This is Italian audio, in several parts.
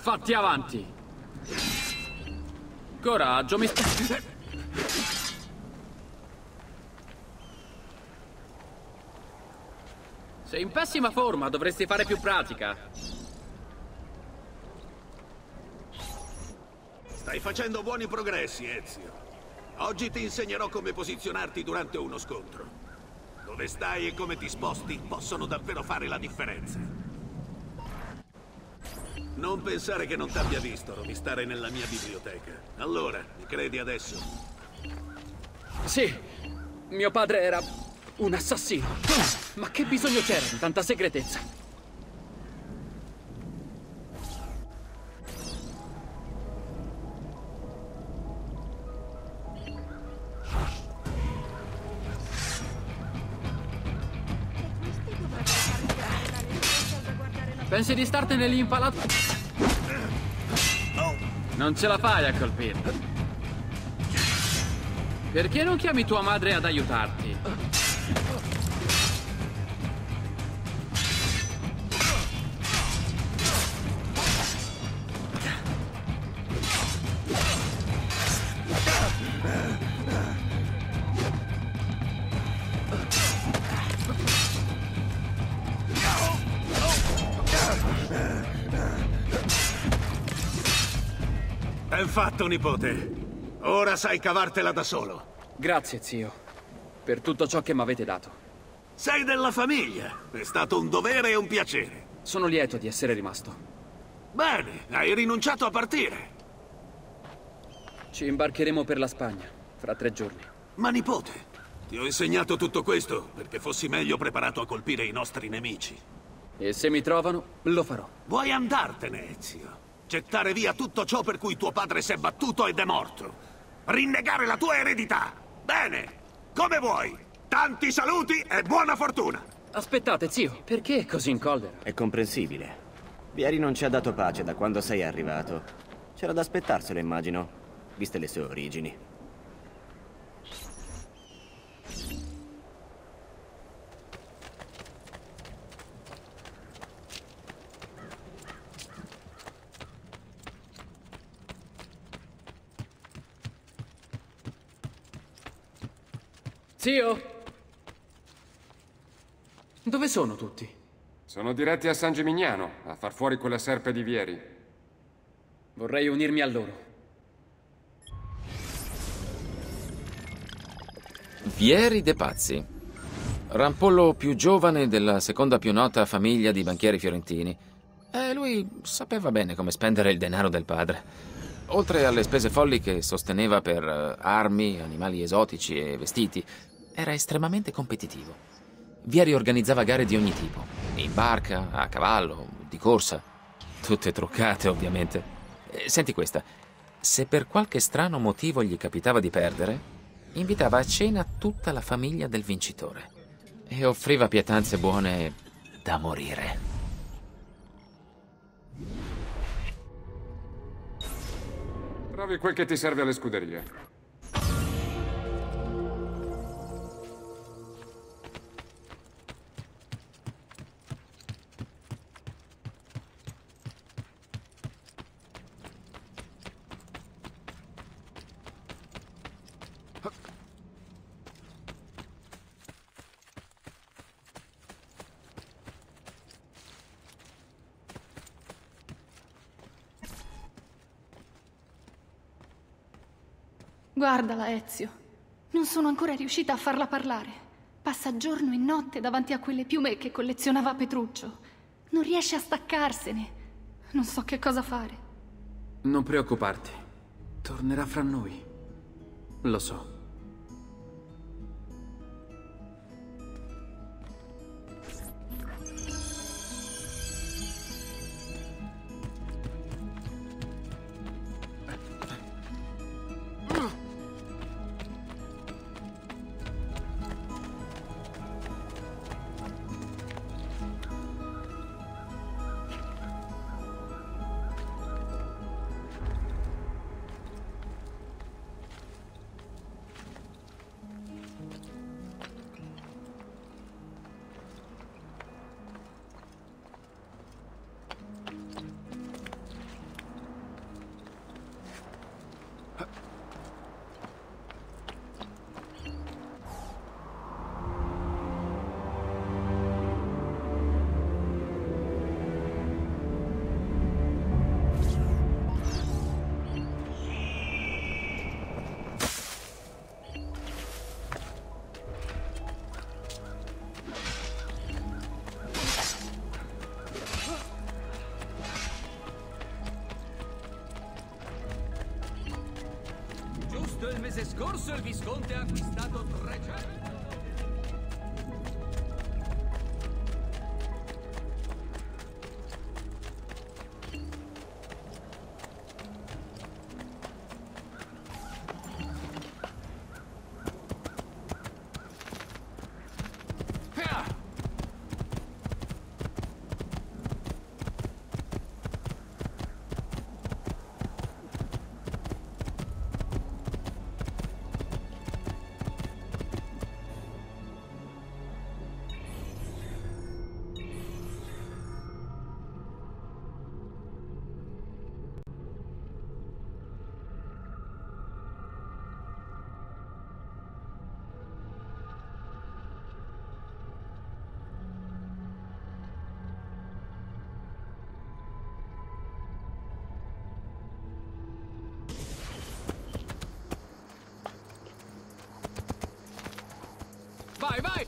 Fatti avanti! Coraggio, mi sta... Sei in pessima forma, dovresti fare più pratica. Stai facendo buoni progressi, Ezio. Oggi ti insegnerò come posizionarti durante uno scontro. Dove stai e come ti sposti possono davvero fare la differenza. Non pensare che non t'abbia visto rovistare nella mia biblioteca. Allora, mi credi adesso? Sì, mio padre era un assassino. Ma che bisogno c'era di tanta segretezza? Pensi di startene lì impalato? Non ce la fai a colpirlo. Perché non chiami tua madre ad aiutarti? Ben fatto, nipote. Ora sai cavartela da solo. Grazie, zio, per tutto ciò che mi avete dato. Sei della famiglia. È stato un dovere e un piacere. Sono lieto di essere rimasto. Bene, hai rinunciato a partire. Ci imbarcheremo per la Spagna, fra 3 giorni. Ma nipote, ti ho insegnato tutto questo perché fossi meglio preparato a colpire i nostri nemici. E se mi trovano, lo farò. Vuoi andartene, Ezio? Gettare via tutto ciò per cui tuo padre si è battuto ed è morto. Rinnegare la tua eredità. Bene, come vuoi. Tanti saluti e buona fortuna. Aspettate, zio, perché così in collera? È comprensibile. Vieri non ci ha dato pace da quando sei arrivato. C'era da aspettarselo, immagino, viste le sue origini. Zio? Dove sono tutti? Sono diretti a San Gimignano, a far fuori quella serpe di Vieri. Vorrei unirmi a loro. Vieri de' Pazzi. Rampollo più giovane della seconda più nota famiglia di banchieri fiorentini. E lui sapeva bene come spendere il denaro del padre. Oltre alle spese folli che sosteneva per armi, animali esotici e vestiti, era estremamente competitivo. Vieri organizzava gare di ogni tipo, in barca, a cavallo, di corsa, tutte truccate ovviamente. Senti questa, se per qualche strano motivo gli capitava di perdere, invitava a cena tutta la famiglia del vincitore e offriva pietanze buone da morire. Trovi quel che ti serve alle scuderie. Guardala, Ezio. Non sono ancora riuscita a farla parlare. Passa giorno e notte davanti a quelle piume che collezionava Petruccio. Non riesce a staccarsene. Non so che cosa fare. Non preoccuparti. Tornerà fra noi. Lo so. corso il Visconte ha acquistato 300... Vai, vai!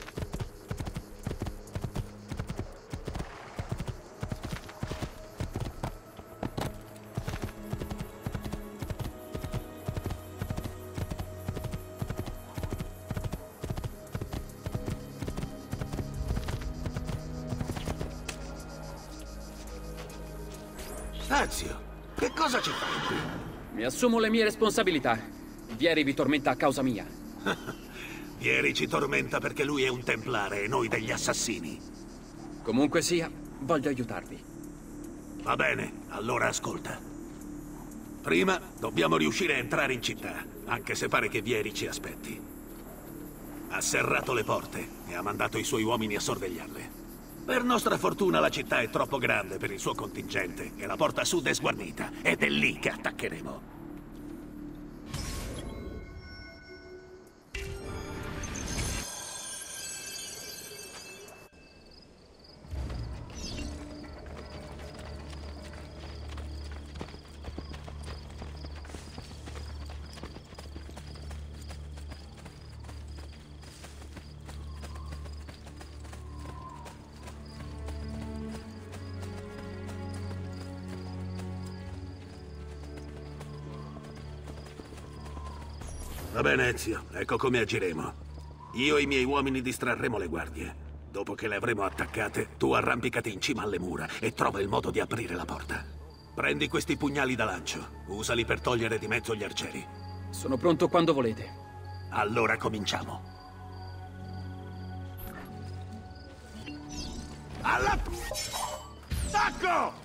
Ezio, che cosa ci fai qui? Mi assumo le mie responsabilità. Vieri vi tormenta a causa mia. Vieri ci tormenta perché lui è un templare e noi degli assassini. Comunque sia, voglio aiutarvi. Va bene, allora ascolta. Prima dobbiamo riuscire a entrare in città, anche se pare che Vieri ci aspetti. Ha serrato le porte e ha mandato i suoi uomini a sorvegliarle. Per nostra fortuna la città è troppo grande per il suo contingente e la porta sud è sguarnita, ed è lì che attaccheremo. Va bene, Ezio. Ecco come agiremo. Io e i miei uomini distrarremo le guardie. Dopo che le avremo attaccate, tu arrampicati in cima alle mura e trova il modo di aprire la porta. Prendi questi pugnali da lancio. Usali per togliere di mezzo gli arcieri. Sono pronto quando volete. Allora cominciamo. All'attacco!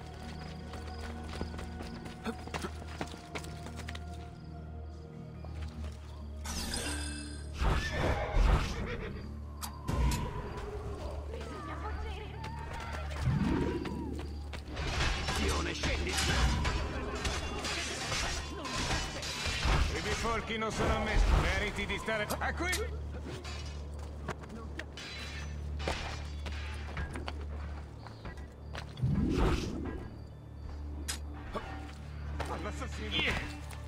I bifolchi non sono ammessi. Meriti di stare qui. All'assassino.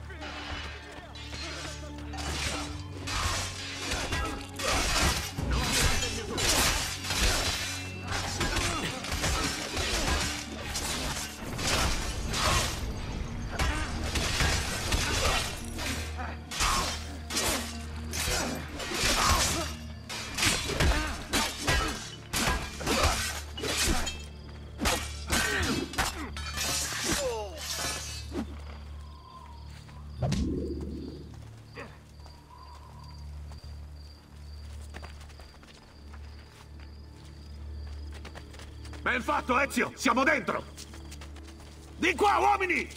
Ben fatto, Ezio! Siamo dentro! Di qua, uomini!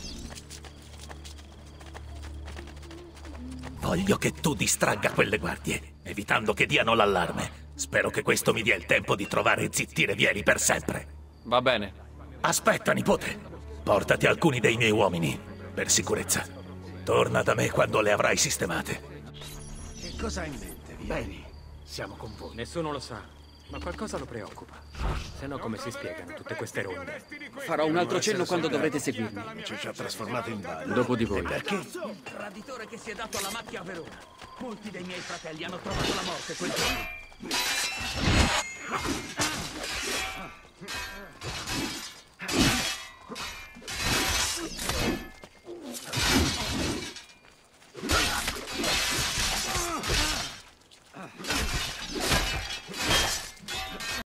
Voglio che tu distragga quelle guardie, evitando che diano l'allarme. Spero che questo mi dia il tempo di trovare e zittire Vieri per sempre. Va bene. Aspetta, nipote. Portati alcuni dei miei uomini, per sicurezza. Torna da me quando le avrai sistemate. Che cosa hai in mente, Vieri? Bene, siamo con voi. Nessuno lo sa, ma qualcosa lo preoccupa. Se no, come si spiegano tutte queste ronde? Farò un altro cenno quando dovrete seguirmi. Ci ha trasformato in ballo. Dopo di voi. Perché? Il traditore che si è dato alla macchia a Verona. Molti dei miei fratelli hanno trovato la morte quel giorno.